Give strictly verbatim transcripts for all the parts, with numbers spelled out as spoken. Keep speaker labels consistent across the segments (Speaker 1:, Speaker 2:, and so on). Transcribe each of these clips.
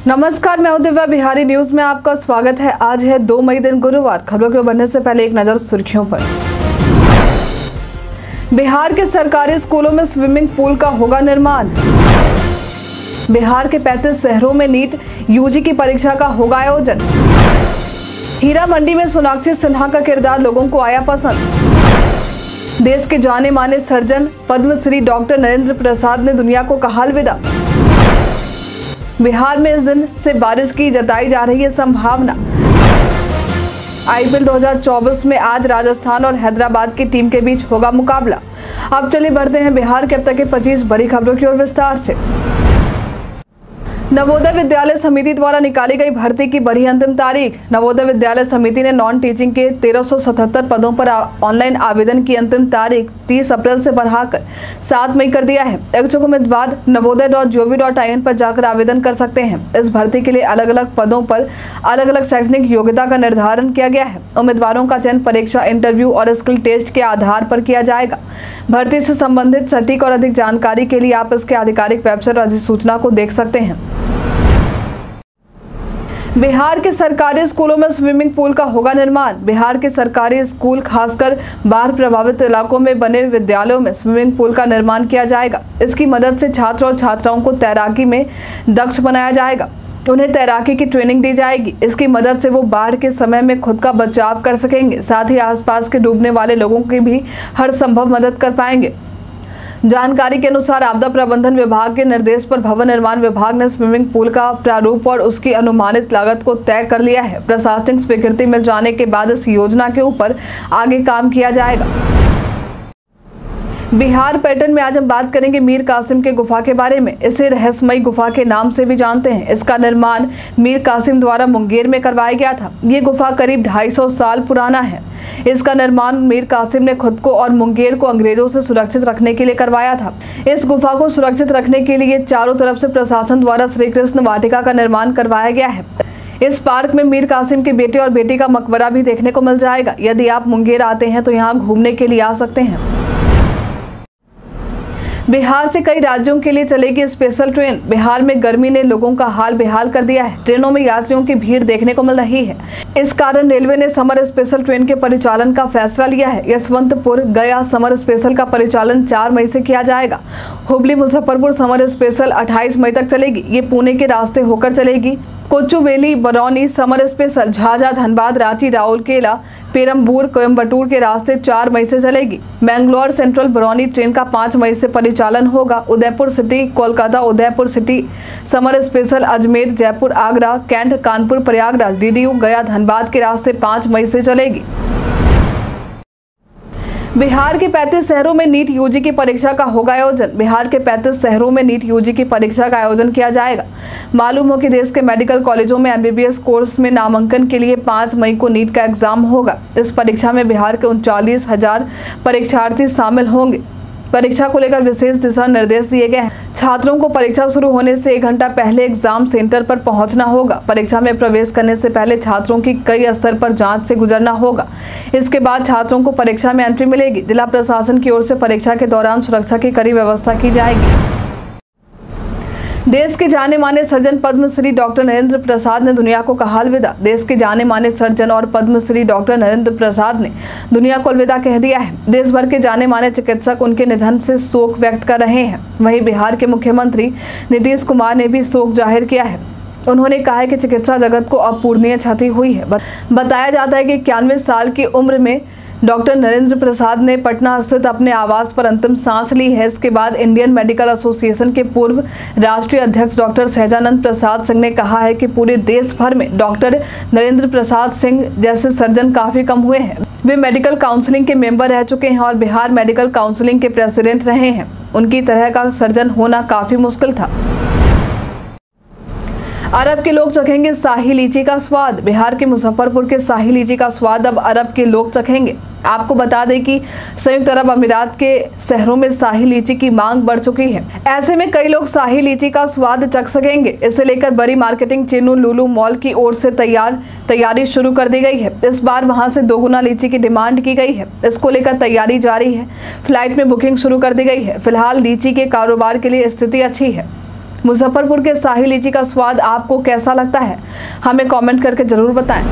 Speaker 1: नमस्कार, मैं हूं दिव्या। बिहारी न्यूज में आपका स्वागत है। आज है दो मई दिन गुरुवार। खबरों के बढ़ने से पहले एक नजर सुर्खियों पर। बिहार के सरकारी स्कूलों में स्विमिंग पूल का होगा निर्माण। बिहार के पैंतीस शहरों में नीट यूजी की परीक्षा का होगा आयोजन। हीरा मंडी में सोनाक्षी सिन्हा का किरदार लोगों को आया पसंद। देश के जाने माने सर्जन पद्मश्री डॉक्टर नरेंद्र प्रसाद ने दुनिया को कहा अलविदा। बिहार में इस दिन से बारिश की जताई जा रही है संभावना। आईपीएल दो हज़ार चौबीस में आज राजस्थान और हैदराबाद की टीम के बीच होगा मुकाबला। अब चलिए बढ़ते हैं बिहार के अब तक के पच्चीस बड़ी खबरों की ओर विस्तार से। नवोदय विद्यालय समिति द्वारा निकाली गई भर्ती की बढ़ी अंतिम तारीख। नवोदय विद्यालय समिति ने नॉन टीचिंग के तेरह सौ सतहत्तर पदों पर ऑनलाइन आवेदन की अंतिम तारीख तीस अप्रैल से बढ़ाकर सात मई कर दिया है। इच्छुक उम्मीदवार Navodaya dot G O V dot I N पर जाकर आवेदन कर सकते हैं। इस भर्ती के लिए अलग अलग पदों पर अलग अलग शैक्षणिक योग्यता का निर्धारण किया गया है। उम्मीदवारों का चयन परीक्षा, इंटरव्यू और स्किल टेस्ट के आधार पर किया जाएगा। भर्ती से संबंधित सटीक और अधिक जानकारी के लिए आप इसके आधिकारिक वेबसाइट और अधिसूचना को देख सकते हैं। बिहार के सरकारी स्कूलों में स्विमिंग पूल का होगा निर्माण। बिहार के सरकारी स्कूल, खासकर बाढ़ प्रभावित इलाकों में बने विद्यालयों में स्विमिंग पूल का निर्माण किया जाएगा। इसकी मदद से छात्र और छात्राओं को तैराकी में दक्ष बनाया जाएगा। उन्हें तैराकी की ट्रेनिंग दी जाएगी। इसकी मदद से वो बाढ़ के समय में खुद का बचाव कर सकेंगे, साथ ही आसपास के डूबने वाले लोगों की भी हर संभव मदद कर पाएंगे। जानकारी के अनुसार आपदा प्रबंधन विभाग के निर्देश पर भवन निर्माण विभाग ने स्विमिंग पूल का प्रारूप और उसकी अनुमानित लागत को तय कर लिया है। प्रशासनिक स्वीकृति मिल जाने के बाद इस योजना के ऊपर आगे काम किया जाएगा। बिहार पर्यटन में आज हम बात करेंगे मीर कासिम के गुफा के बारे में। इसे रहस्यमयी गुफा के नाम से भी जानते हैं। इसका निर्माण मीर कासिम द्वारा मुंगेर में करवाया गया था। ये गुफा करीब ढाई सौ साल पुराना है। इसका निर्माण मीर कासिम ने खुद को और मुंगेर को अंग्रेजों से सुरक्षित रखने के लिए करवाया था। इस गुफा को सुरक्षित रखने के लिए चारों तरफ से प्रशासन द्वारा श्री कृष्ण वाटिका का निर्माण करवाया गया है। इस पार्क में मीर कासिम के बेटे और बेटी का मकबरा भी देखने को मिल जाएगा। यदि आप मुंगेर आते हैं तो यहाँ घूमने के लिए आ सकते हैं। बिहार से कई राज्यों के लिए चलेगी स्पेशल ट्रेन। बिहार में गर्मी ने लोगों का हाल बेहाल कर दिया है। ट्रेनों में यात्रियों की भीड़ देखने को मिल रही है। इस कारण रेलवे ने समर स्पेशल ट्रेन के परिचालन का फैसला लिया है। यशवंतपुर गया समर स्पेशल का परिचालन चार मई से किया जाएगा। हुबली मुजफ्फरपुर समर स्पेशल अट्ठाईस मई तक चलेगी। ये पुणे के रास्ते होकर चलेगी। कोचुवेली बरौनी समर स्पेशल झाझा धनबाद रांची राउरकेला पेरम्बूर कोयम्बटूर के रास्ते चार मई से चलेगी। मैंगलोर सेंट्रल बरौनी ट्रेन का पाँच मई से परिचालन होगा। Udaipur city Kolkata Udaipur city summer special Ajmer Jaipur Agra cantt Kanpur Prayagraj DDU Gaya Dhanbad के रास्ते पाँच मई से चलेगी। बिहार के पैंतीस शहरों में नीट यूजी की परीक्षा का होगा आयोजन। बिहार के पैंतीस शहरों में नीट यूजी की परीक्षा का आयोजन किया जाएगा। मालूम हो कि देश के मेडिकल कॉलेजों में एमबीबीएस कोर्स में नामांकन के लिए पाँच मई को नीट का एग्जाम होगा। इस परीक्षा में बिहार के उनचालीस हजार परीक्षार्थी शामिल होंगे। परीक्षा को लेकर विशेष दिशा निर्देश दिए गए हैं। छात्रों को परीक्षा शुरू होने से एक घंटा पहले एग्जाम सेंटर पर पहुंचना होगा। परीक्षा में प्रवेश करने से पहले छात्रों की कई स्तर पर जांच से गुजरना होगा। इसके बाद छात्रों को परीक्षा में एंट्री मिलेगी। जिला प्रशासन की ओर से परीक्षा के दौरान सुरक्षा की कड़ी व्यवस्था की जाएगी। देश के जाने माने सर्जन पद्मश्री डॉक्टर नरेंद्र प्रसाद ने दुनिया को कहा अलविदा। देश के जाने माने सर्जन और पद्मश्री डॉक्टर नरेंद्र प्रसाद ने दुनिया को अलविदा कह दिया है। देश भर के जाने माने चिकित्सक उनके निधन से शोक व्यक्त कर रहे हैं। वहीं बिहार के मुख्यमंत्री नीतीश कुमार ने भी शोक जाहिर किया है। उन्होंने कहा है कि चिकित्सा जगत को अपूरणीय क्षति हुई है। बताया जाता है कि इक्यानवे साल की उम्र में डॉक्टर नरेंद्र प्रसाद ने पटना स्थित अपने आवास पर अंतिम सांस ली है। इसके बाद इंडियन मेडिकल एसोसिएशन के पूर्व राष्ट्रीय अध्यक्ष डॉक्टर सहजानंद प्रसाद सिंह ने कहा है कि पूरे देश भर में डॉक्टर नरेंद्र प्रसाद सिंह जैसे सर्जन काफी कम हुए हैं। वे मेडिकल काउंसिलिंग के मेंबर रह चुके हैं और बिहार मेडिकल काउंसिलिंग के प्रेसिडेंट रहे हैं। उनकी तरह का सर्जन होना काफी मुश्किल था। अरब के लोग चखेंगे शाही लीची का स्वाद। बिहार के मुजफ्फरपुर के शाही लीची का स्वाद अब अरब के लोग चखेंगे। आपको बता दें कि संयुक्त अरब अमीरात के शहरों में शाही लीची की मांग बढ़ चुकी है। ऐसे में कई लोग शाही लीची का स्वाद चख सकेंगे। इसे लेकर बड़ी मार्केटिंग चेनों लुलु मॉल की ओर से तैयार तैयारी शुरू कर दी गई है। इस बार वहां से दोगुना लीची की डिमांड की गई है। इसको लेकर तैयारी जारी है। फ्लाइट में बुकिंग शुरू कर दी गई है। फिलहाल लीची के कारोबार के लिए स्थिति अच्छी है। मुजफ्फरपुर के शाही लीची का स्वाद आपको कैसा लगता है, हमें कमेंट करके जरूर बताएं।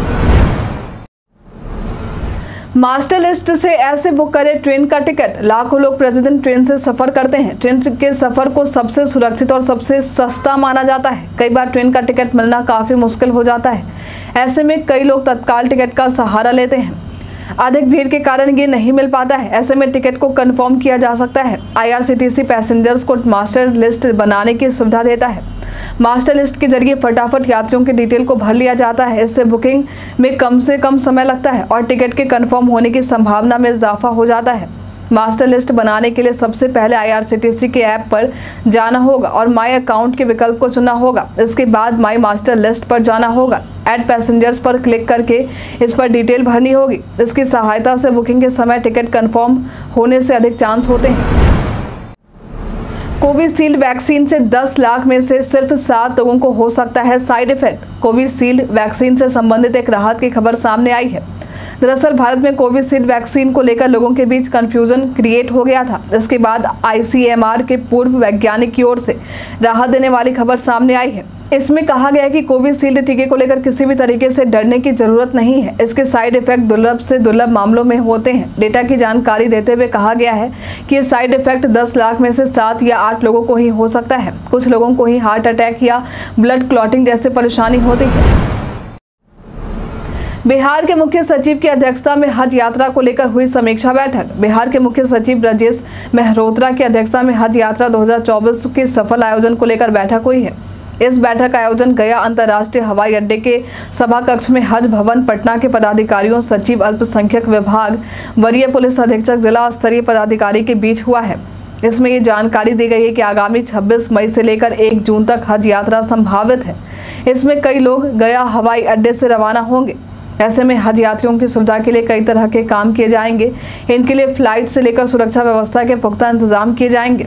Speaker 1: मास्टर लिस्ट से ऐसे बुक करें ट्रेन का टिकट। लाखों लोग प्रतिदिन ट्रेन से सफर करते हैं। ट्रेन के सफर को सबसे सुरक्षित और सबसे सस्ता माना जाता है। कई बार ट्रेन का टिकट मिलना काफी मुश्किल हो जाता है। ऐसे में कई लोग तत्काल टिकट का सहारा लेते हैं। अधिक भीड़ के कारण ये नहीं मिल पाता है। ऐसे में टिकट को कंफर्म किया जा सकता है। आईआरसीटीसी पैसेंजर्स को मास्टर लिस्ट बनाने की सुविधा देता है। मास्टर लिस्ट के जरिए फटाफट यात्रियों के डिटेल को भर लिया जाता है। इससे बुकिंग में कम से कम समय लगता है और टिकट के कंफर्म होने की संभावना में इजाफा हो जाता है। मास्टर लिस्ट बनाने के लिए सबसे पहले आईआरसीटीसी के ऐप पर जाना होगा और माई अकाउंट के विकल्प को चुनना होगा। इसके बाद माई मास्टर लिस्ट पर जाना होगा। ऐड पैसेंजर्स पर क्लिक करके इस पर डिटेल भरनी होगी। इसकी सहायता से बुकिंग के समय टिकट कंफर्म होने से अधिक चांस होते हैं। कोविशील्ड वैक्सीन से दस लाख में से सिर्फ सात लोगों को हो सकता है साइड इफेक्ट। कोविशील्ड वैक्सीन से संबंधित एक राहत की खबर सामने आई है। दरअसल भारत में कोविशील्ड वैक्सीन को लेकर लोगों के बीच कंफ्यूजन क्रिएट हो गया था। इसके बाद आईसीएमआर के पूर्व वैज्ञानिक की ओर से राहत देने वाली खबर सामने आई है। इसमें कहा गया है कि कोविशील्ड टीके को लेकर किसी भी तरीके से डरने की जरूरत नहीं है। इसके साइड इफेक्ट दुर्लभ से दुर्लभ मामलों में होते हैं। डेटा की जानकारी देते हुए कहा गया है कि ये साइड इफेक्ट दस लाख में से सात या आठ लोगों को ही हो सकता है। कुछ लोगों को ही हार्ट अटैक या ब्लड क्लॉटिंग जैसे परेशानी होती है। बिहार के मुख्य सचिव की अध्यक्षता में हज यात्रा को लेकर हुई समीक्षा बैठक। बिहार के मुख्य सचिव ब्रजेश मेहरोत्रा की अध्यक्षता में हज यात्रा दो हज़ार चौबीस के सफल आयोजन को लेकर बैठक हुई है। इस बैठक का आयोजन गया अंतर्राष्ट्रीय हवाई अड्डे के सभा कक्ष में हज भवन पटना के पदाधिकारियों, सचिव अल्पसंख्यक विभाग, वरीय पुलिस अधीक्षक, जिला स्तरीय पदाधिकारी के बीच हुआ है। इसमें ये जानकारी दी गई है कि आगामी छब्बीस मई से लेकर एक जून तक हज यात्रा संभावित है। इसमें कई लोग गया हवाई अड्डे से रवाना होंगे। ऐसे में हज यात्रियों की सुविधा के लिए कई तरह के काम किए जाएंगे। इनके लिए फ्लाइट से लेकर सुरक्षा व्यवस्था के पुख्ता इंतजाम किए जाएंगे।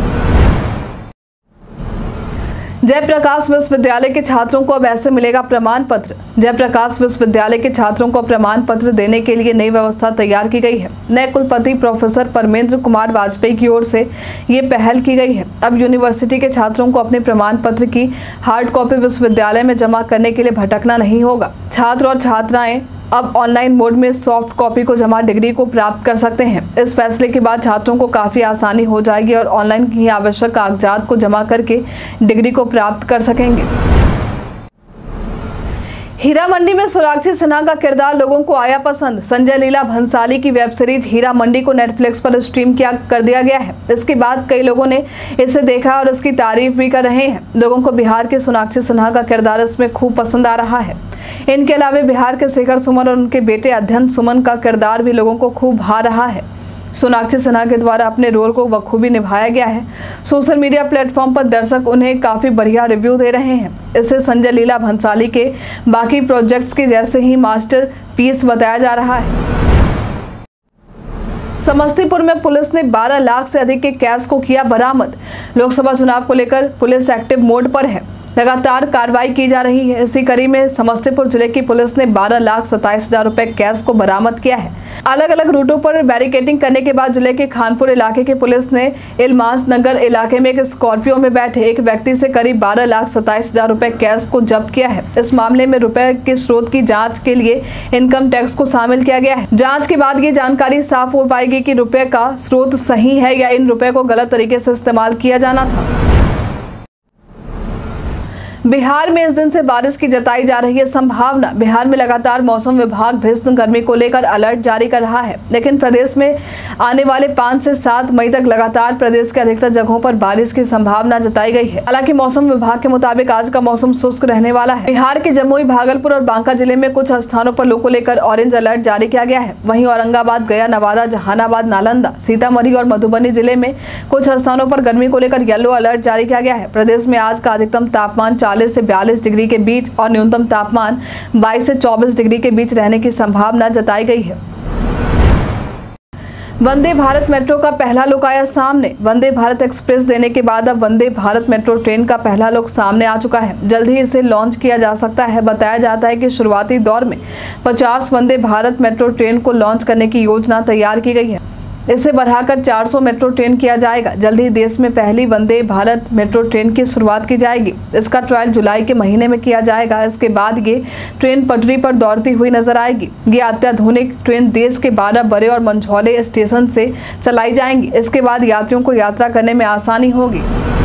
Speaker 1: जयप्रकाश विश्वविद्यालय के छात्रों को अब ऐसे मिलेगा प्रमाण पत्र। जयप्रकाश विश्वविद्यालय के छात्रों को प्रमाण पत्र देने के लिए नई व्यवस्था तैयार की गई है। नए कुलपति प्रोफेसर परमेंद्र कुमार वाजपेयी की ओर से ये पहल की गई है। अब यूनिवर्सिटी के छात्रों को अपने प्रमाण पत्र की हार्ड कॉपी विश्वविद्यालय में जमा करने के लिए भटकना नहीं होगा। छात्र और छात्राएं अब ऑनलाइन मोड में सॉफ्ट कॉपी को जमा डिग्री को प्राप्त कर सकते हैं। इस फैसले के बाद छात्रों को काफ़ी आसानी हो जाएगी और ऑनलाइन ही आवश्यक कागजात को जमा करके डिग्री को प्राप्त कर सकेंगे। हीरा मंडी में सोनाक्षी सिन्हा का किरदार लोगों को आया पसंद। संजय लीला भंसाली की वेब सीरीज हीरा मंडी को नेटफ्लिक्स पर स्ट्रीम किया कर दिया गया है। इसके बाद कई लोगों ने इसे देखा और इसकी तारीफ भी कर रहे हैं। लोगों को बिहार की सोनाक्षी सिन्हा का किरदार इसमें खूब पसंद आ रहा है। इनके अलावा बिहार के शेखर सुमन और उनके बेटे अध्ययन सुमन का किरदार भी लोगों को खूब भा रहा है। सोनाक्षी सिन्हा के द्वारा अपने रोल को बखूबी निभाया गया है। सोशल मीडिया प्लेटफॉर्म पर दर्शक उन्हें काफ़ी बढ़िया रिव्यू दे रहे हैं। इसे संजय लीला भंसाली के बाकी प्रोजेक्ट्स के जैसे ही मास्टर पीस बताया जा रहा है। समस्तीपुर में पुलिस ने बारह लाख से अधिक के कैश को किया बरामद। लोकसभा चुनाव को लेकर पुलिस एक्टिव मोड पर है। लगातार कार्रवाई की जा रही है। इसी कड़ी में समस्तीपुर जिले की पुलिस ने बारह लाख सत्ताईस हजार रुपए कैश को बरामद किया है। अलग अलग रूटों पर बैरिकेडिंग करने के बाद जिले के खानपुर इलाके की पुलिस ने इलमास नगर इलाके में एक स्कॉर्पियो में बैठे एक व्यक्ति से करीब बारह लाख सत्ताईस हजार रुपए कैश को जब्त किया है। इस मामले में रुपए के स्रोत की जाँच के लिए इनकम टैक्स को शामिल किया गया है। जाँच के बाद ये जानकारी साफ हो पाएगी कि रुपए का स्रोत सही है या इन रुपए को गलत तरीके से इस्तेमाल किया जाना था। बिहार में इस दिन से बारिश की जताई जा रही है संभावना। बिहार में लगातार मौसम विभाग भीषण गर्मी को लेकर अलर्ट जारी कर रहा है, लेकिन प्रदेश में आने वाले पाँच से सात मई तक लगातार प्रदेश के अधिकतर जगहों पर बारिश की संभावना जताई गई है। हालांकि मौसम विभाग के मुताबिक आज का मौसम शुष्क रहने वाला है। बिहार के जमुई, भागलपुर और बांका जिले में कुछ स्थानों पर लू को लेकर ऑरेंज अलर्ट जारी किया गया है। वहीं औरंगाबाद, गया, नवादा, जहानाबाद, नालंदा, सीतामढ़ी और मधुबनी जिले में कुछ स्थानों पर गर्मी को लेकर येलो अलर्ट जारी किया गया है। प्रदेश में आज का अधिकतम तापमान चालीस से बयालीस डिग्री के बीच और न्यूनतम तापमान बाईस से चौबीस डिग्री के बीच रहने की संभावना जताई गई है। वंदे भारत मेट्रो का पहला लुक आया सामने। वंदे भारत एक्सप्रेस देने के बाद अब वंदे भारत मेट्रो ट्रेन का पहला लुक सामने आ चुका है। जल्द ही इसे लॉन्च किया जा सकता है। बताया जाता है कि शुरुआती दौर में पचास वंदे भारत मेट्रो ट्रेन को लॉन्च करने की योजना तैयार की गई है। इसे बढ़ाकर चार सौ मेट्रो ट्रेन किया जाएगा। जल्द ही देश में पहली वंदे भारत मेट्रो ट्रेन की शुरुआत की जाएगी। इसका ट्रायल जुलाई के महीने में किया जाएगा। इसके बाद ये ट्रेन पटरी पर दौड़ती हुई नजर आएगी। ये अत्याधुनिक ट्रेन देश के बारह बड़े और मंझौले स्टेशन से चलाई जाएंगी। इसके बाद यात्रियों को यात्रा करने में आसानी होगी।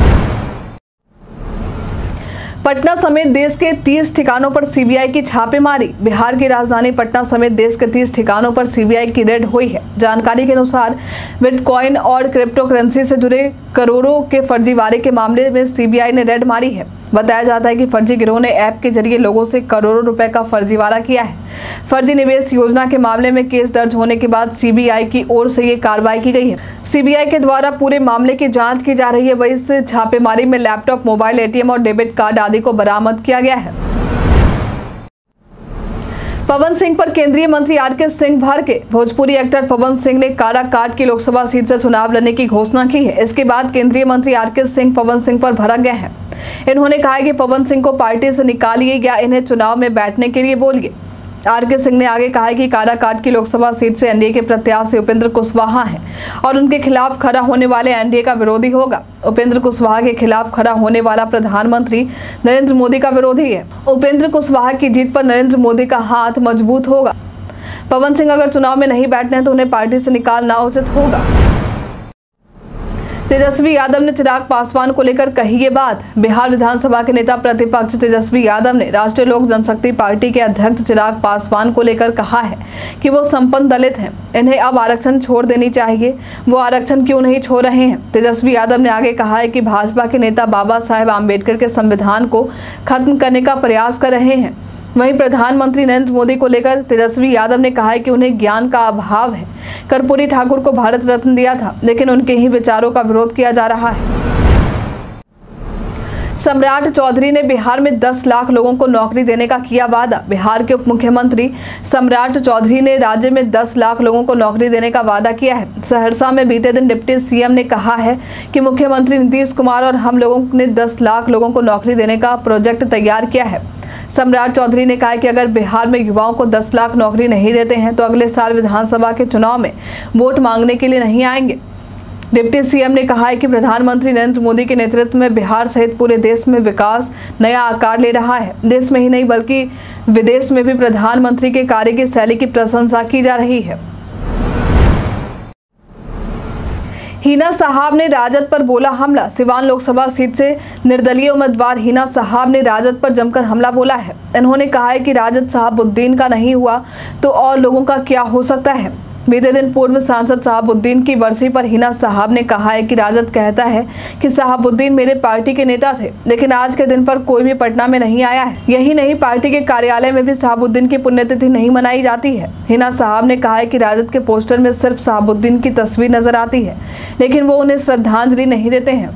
Speaker 1: पटना समेत देश के तीस ठिकानों पर सीबीआई की छापेमारी। बिहार की राजधानी पटना समेत देश के तीस ठिकानों पर सीबीआई की रेड हुई है। जानकारी के अनुसार बिटकॉइन और क्रिप्टो करेंसी से जुड़े करोड़ों के फर्जीवाड़े के मामले में सीबीआई ने रेड मारी है। बताया जाता है कि फर्जी गिरोह ने ऐप के जरिए लोगों से करोड़ों रुपए का फर्जीवाड़ा किया है। फर्जी निवेश योजना के मामले में केस दर्ज होने के बाद सीबीआई की ओर से ये कार्रवाई की गई है। सीबीआई के द्वारा पूरे मामले की जांच की जा रही है। वहीं इस छापेमारी में लैपटॉप, मोबाइल, एटीएम और डेबिट कार्ड आदि को बरामद किया गया है। पवन सिंह पर केंद्रीय मंत्री आर के सिंह भड़के। भोजपुरी एक्टर पवन सिंह ने काराकाट की लोकसभा सीट से चुनाव लड़ने की घोषणा की है। इसके बाद केंद्रीय मंत्री आर के सिंह पवन सिंह पर भड़क गए हैं। इन्होंने कहा कि पवन सिंह को पार्टी से निकालिए या इन्हें चुनाव में बैठने के लिए बोलिए। आर के सिंह ने आगे कहा कि काराकाट की लोकसभा सीट से एनडीए के प्रत्याशी उपेंद्र कुशवाहा हैं और उनके खिलाफ खड़ा होने वाले एनडीए का विरोधी होगा। उपेंद्र कुशवाहा के खिलाफ खड़ा होने वाला प्रधानमंत्री नरेंद्र मोदी का विरोधी है। उपेंद्र कुशवाहा की जीत पर नरेंद्र मोदी का हाथ मजबूत होगा। पवन सिंह अगर चुनाव में नहीं बैठते हैं तो उन्हें पार्टी से निकालना उचित होगा। तेजस्वी यादव ने चिराग पासवान को लेकर कही ये बात। बिहार विधानसभा के नेता प्रतिपक्ष तेजस्वी यादव ने राष्ट्रीय लोक जनशक्ति पार्टी के अध्यक्ष चिराग पासवान को लेकर कहा है कि वो संपन्न दलित हैं, इन्हें अब आरक्षण छोड़ देनी चाहिए। वो आरक्षण क्यों नहीं छोड़ रहे हैं? तेजस्वी यादव ने आगे कहा है कि भाजपा के नेता बाबा साहेब आम्बेडकर के संविधान को खत्म करने का प्रयास कर रहे हैं। वहीं प्रधानमंत्री नरेंद्र मोदी को लेकर तेजस्वी यादव ने कहा है कि उन्हें ज्ञान का अभाव है। कर्पूरी ठाकुर को भारत रत्न दिया था, लेकिन उनके ही विचारों का विरोध किया जा रहा है। सम्राट चौधरी ने बिहार में दस लाख लोगों को नौकरी देने का किया वादा। बिहार के उप मुख्यमंत्री सम्राट चौधरी ने राज्य में दस लाख लोगों को नौकरी देने का वादा किया है। सहरसा में बीते दिन डिप्टी सीएम ने कहा है कि मुख्यमंत्री नीतीश कुमार और हम लोगों ने दस लाख लोगों को नौकरी देने का प्रोजेक्ट तैयार किया है। सम्राट चौधरी ने कहा कि अगर बिहार में युवाओं को दस लाख नौकरी नहीं देते हैं तो अगले साल विधानसभा के चुनाव में वोट मांगने के लिए नहीं आएंगे। डिप्टी सीएम ने कहा है कि प्रधानमंत्री नरेंद्र मोदी के नेतृत्व में बिहार सहित पूरे देश में विकास नया आकार ले रहा है। देश में ही नहीं बल्कि विदेश में भी प्रधानमंत्री के कार्य की शैली की प्रशंसा की जा रही है। हिना साहब ने राजद पर बोला हमला। सिवान लोकसभा सीट से निर्दलीय उम्मीदवार हिना साहब ने राजद पर जमकर हमला बोला है। इन्होंने कहा है कि राजद शहाबुद्दीन का नहीं हुआ तो और लोगों का क्या हो सकता है। बीते दिन पूर्व सांसद शहाबुद्दीन की बरसी पर हिना साहब ने कहा है कि राजद कहता है कि शहाबुद्दीन मेरे पार्टी के नेता थे, लेकिन आज के दिन पर कोई भी पटना में नहीं आया है। यही नहीं, पार्टी के कार्यालय में भी शहाबुद्दीन की पुण्यतिथि नहीं मनाई जाती है। हिना साहब ने कहा है कि राजद के पोस्टर में सिर्फ शहाबुद्दीन की तस्वीर नजर आती है, लेकिन वो उन्हें श्रद्धांजलि नहीं देते हैं।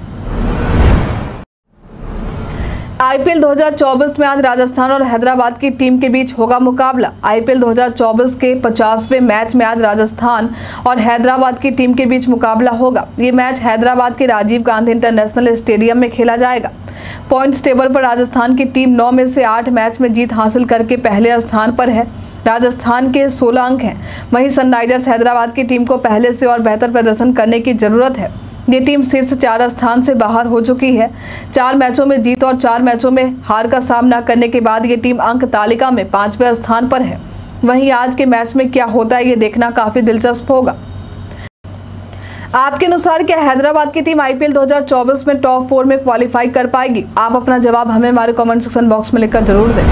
Speaker 1: आईपीएल दो हज़ार चौबीस में आज राजस्थान और हैदराबाद की टीम के बीच होगा मुकाबला। आईपीएल दो हज़ार चौबीस के पचासवें मैच में आज राजस्थान और हैदराबाद की टीम के बीच मुकाबला होगा। ये मैच हैदराबाद के राजीव गांधी इंटरनेशनल स्टेडियम में खेला जाएगा। पॉइंट्स टेबल पर राजस्थान की टीम नौ में से आठ मैच में जीत हासिल करके पहले स्थान पर है। राजस्थान के सोलह अंक हैं। वहीं सनराइजर्स हैदराबाद की टीम को पहले से और बेहतर प्रदर्शन करने की जरूरत है। ये टीम शीर्ष चार स्थान से बाहर हो चुकी है। चार मैचों में जीत और चार मैचों में हार का सामना करने के बाद ये टीम अंक तालिका में पांचवें स्थान पर है। वहीं आज के मैच में क्या होता है ये देखना काफी दिलचस्प होगा। आपके अनुसार क्या हैदराबाद की टीम आईपीएल दो हज़ार चौबीस में टॉप फोर में क्वालिफाई कर पाएगी? आप अपना जवाब हमें हमारे कमेंट सेक्शन बॉक्स में लिखकर जरूर दें।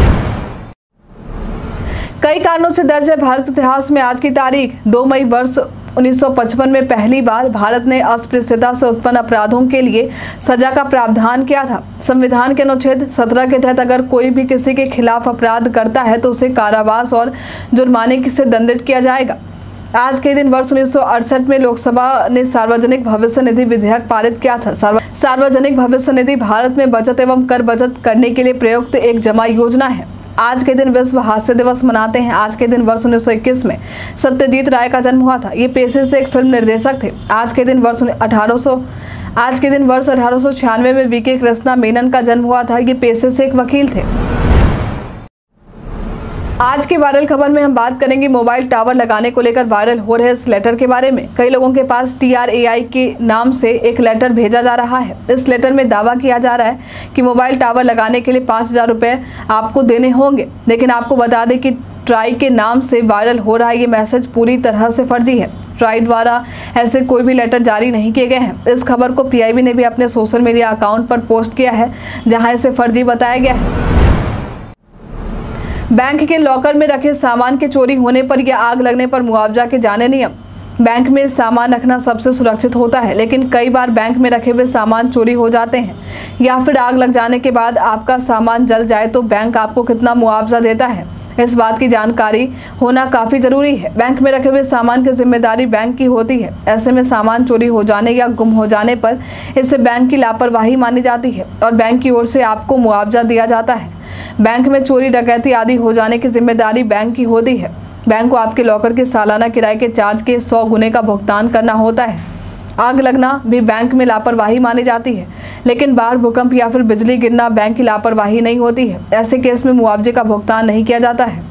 Speaker 1: कई कारणों से दर्ज है भारत इतिहास में आज की तारीख। दो मई वर्ष उन्नीस सौ पचपन में पहली बार भारत ने अस्पृश्यता से उत्पन्न अपराधों के लिए सजा का प्रावधान किया था। संविधान के अनुच्छेद सत्रह के तहत अगर कोई भी किसी के खिलाफ अपराध करता है तो उसे कारावास और जुर्माने से दंडित किया जाएगा। आज के दिन वर्ष उन्नीस सौ अड़सठ में लोकसभा ने सार्वजनिक भविष्य निधि विधेयक पारित किया था। सार्वजनिक भविष्य निधि भारत में बचत एवं कर बचत करने के लिए प्रयुक्त एक जमा योजना है। आज के दिन विश्व हास्य दिवस मनाते हैं। आज के दिन वर्ष उन्नीस सौ इक्कीस में सत्यजीत राय का जन्म हुआ था। ये पेशे से एक फिल्म निर्देशक थे। आज के दिन वर्ष अठारह सौ आज के दिन वर्ष अठारह सौ छियानवे में वी के कृष्णा मेनन का जन्म हुआ था। ये पेशे से एक वकील थे। आज की वायरल खबर में हम बात करेंगे मोबाइल टावर लगाने को लेकर वायरल हो रहे इस लेटर के बारे में। कई लोगों के पास टी आर ए आई के नाम से एक लेटर भेजा जा रहा है। इस लेटर में दावा किया जा रहा है कि मोबाइल टावर लगाने के लिए पाँच हजार रुपये आपको देने होंगे, लेकिन आपको बता दें कि ट्राई के नाम से वायरल हो रहा ये मैसेज पूरी तरह से फर्जी है। ट्राई द्वारा ऐसे कोई भी लेटर जारी नहीं किए गए हैं। इस खबर को पी आई बी ने भी अपने सोशल मीडिया अकाउंट पर पोस्ट किया है, जहां इसे फर्जी बताया गया है। बैंक के लॉकर में रखे सामान के चोरी होने पर या आग लगने पर मुआवजा के जाने नियम। बैंक में सामान रखना सबसे सुरक्षित होता है, लेकिन कई बार बैंक में रखे हुए सामान चोरी हो जाते हैं या फिर आग लग जाने के बाद आपका सामान जल जाए तो बैंक आपको कितना मुआवजा देता है, इस बात की जानकारी होना काफ़ी ज़रूरी है। बैंक में रखे हुए सामान की जिम्मेदारी बैंक की होती है। ऐसे में सामान चोरी हो जाने या गुम हो जाने पर इसे बैंक की लापरवाही मानी जाती है और बैंक की ओर से आपको मुआवजा दिया जाता है। बैंक में चोरी डकैती आदि हो जाने की जिम्मेदारी बैंक की होती है। बैंक को आपके लॉकर के सालाना किराए के चार्ज के सौ गुने का भुगतान करना होता है। आग लगना भी बैंक में लापरवाही मानी जाती है, लेकिन बाढ़, भूकंप या फिर बिजली गिरना बैंक की लापरवाही नहीं होती है। ऐसे केस में मुआवजे का भुगतान नहीं किया जाता है।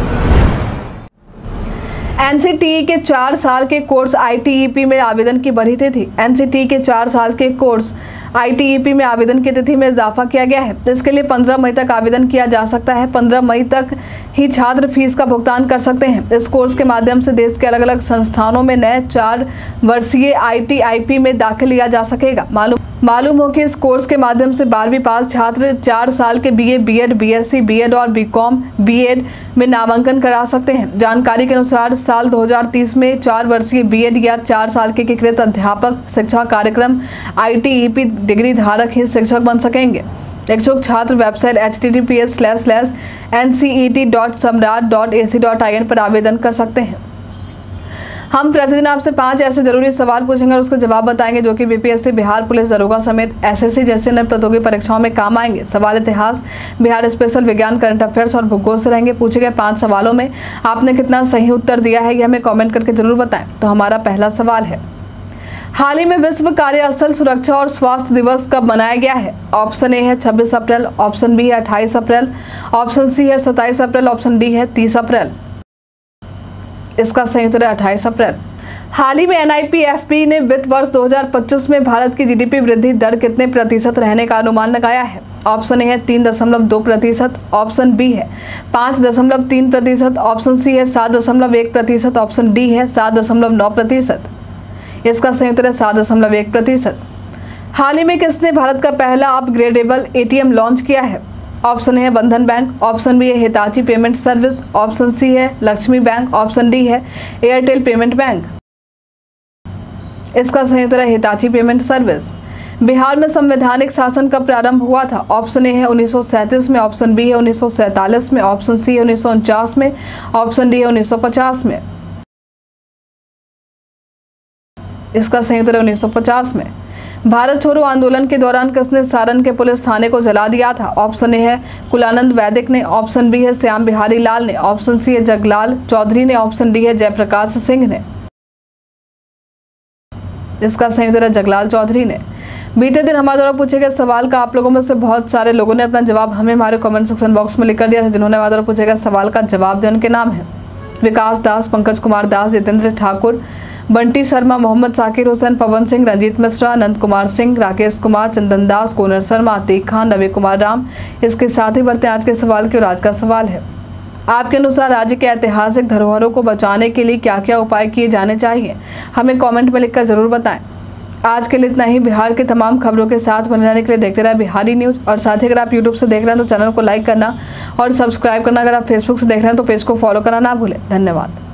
Speaker 1: एन सी टी ई के चार साल के course I T E P में आवेदन की बढ़ी तिथि। एन सी टी ई के चार साल के course I T E P में आवेदन की तिथि में इजाफा किया गया है। इसके लिए पंद्रह मई तक आवेदन किया जा सकता है। पंद्रह मई तक ही छात्र फीस का भुगतान कर सकते हैं। इस कोर्स के माध्यम से देश के अलग अलग संस्थानों में नए चार वर्षीय आई टी आई पी में दाखिल लिया जा सकेगा। मालूम मालूम हो कि इस कोर्स के माध्यम से बारहवीं पास छात्र चार साल के B A, B Ed, B S C, B Ed और बी कॉम, बी एड में नामांकन करा सकते हैं। जानकारी के अनुसार साल दो हज़ार तीस में चार वर्षीय बी एड या चार साल के एकीकृत अध्यापक शिक्षा कार्यक्रम I T E P degree धारक ही शिक्षक बन सकेंगे। इच्छुक छात्र website H T T P S slash slash N C E T dot Samrat dot A C dot I N पर आवेदन कर सकते हैं। हम प्रतिदिन आपसे पांच ऐसे जरूरी सवाल पूछेंगे और उसका जवाब बताएंगे जो कि B P S C, Bihar police दरोगा समेत एस एस सी जैसे अन्य प्रतियोगी परीक्षाओं में काम आएंगे। सवाल इतिहास, बिहार स्पेशल, विज्ञान, करंट अफेयर्स और भूगोल से रहेंगे। पूछे गए पांच सवालों में आपने कितना सही उत्तर दिया है, ये हमें कॉमेंट करके जरूर बताएं। तो हमारा पहला सवाल है, हाल ही में विश्व कार्यस्थल सुरक्षा और स्वास्थ्य दिवस कब मनाया गया है? ऑप्शन ए है छब्बीस अप्रैल, ऑप्शन बी है अट्ठाईस अप्रैल, ऑप्शन सी है सत्ताईस अप्रैल, ऑप्शन डी है तीस अप्रैल। इसका सही उत्तर है अट्ठाईस अप्रैल। हाल ही में N I P F B ने वित्त वर्ष दो हज़ार पच्चीस में भारत की जी डी पी वृद्धि दर कितने प्रतिशत रहने का अनुमान लगाया है? ऑप्शन ए है तीन दशमलव दो प्रतिशत, ऑप्शन बी है पाँच दशमलव तीन प्रतिशत, ऑप्शन सी है सात दशमलव एक प्रतिशत, ऑप्शन डी है सात दशमलव नौ प्रतिशत। इसका सही उत्तर है सात दशमलव एक प्रतिशत। हाल ही में किसने भारत का पहला upgradable A T M launch किया है? ऑप्शन है बंधन बैंक, ऑप्शन बी है Hitachi payment service, option C है लक्ष्मी बैंक, ऑप्शन डी है एयरटेल पेमेंट बैंक। इसका सही उत्तर है हिताची पेमेंट सर्विस। बिहार में संवैधानिक शासन कब प्रारंभ हुआ था? ऑप्शन ए है उन्नीस सौ सैंतीस में, ऑप्शन बी है उन्नीस सौ सैंतालीस में, ऑप्शन सी है उन्नीस सौ उनचास में, ऑप्शन डी है उन्नीस सौ पचास में। इसका सही उत्तर है उन्नीस सौ पचास में। भारत छोड़ो आंदोलन के दौरान किसने सारण के पुलिस थाने को जला दिया था? ऑप्शन ए है कुलानंद वैदिक ने, ऑप्शन बी है श्याम बिहारी लाल ने, ऑप्शन सी है जगलाल चौधरी ने, ऑप्शन डी है जयप्रकाश सिंह ने। इसका सही उत्तर है जगलाल चौधरी ने। बीते दिन हमारे द्वारा पूछे गए सवाल का आप लोगों में से बहुत सारे लोगों ने अपना जवाब हमें हमारे कमेंट सेक्शन बॉक्स में लिख कर दिया है। जिन्होंने हमारे द्वारा पूछे गए सवाल का जवाब दिया उनके नाम है विकास दास, पंकज कुमार दास, जितेंद्र ठाकुर, बंटी शर्मा, मोहम्मद साकिर हुसैन, पवन सिंह, रंजीत मिश्रा, अनंत कुमार सिंह, राकेश कुमार, चंदन दास, कोनर शर्मा, अतीक खान, रवि कुमार राम। इसके साथ ही बढ़ते हैं आज के सवाल की। और आज का सवाल है, आपके अनुसार राज्य के ऐतिहासिक धरोहरों को बचाने के लिए क्या क्या उपाय किए जाने चाहिए? हमें कमेंट में लिखकर जरूर बताएं। आज के लिए इतना ही। बिहार के तमाम खबरों के साथ बने रहने के लिए देखते रहे बिहारी न्यूज़। और साथ ही अगर आप यूट्यूब से देख रहे हैं तो चैनल को लाइक करना और सब्सक्राइब करना। अगर आप फेसबुक से देख रहे हैं तो पेज को फॉलो करना ना भूलें। धन्यवाद।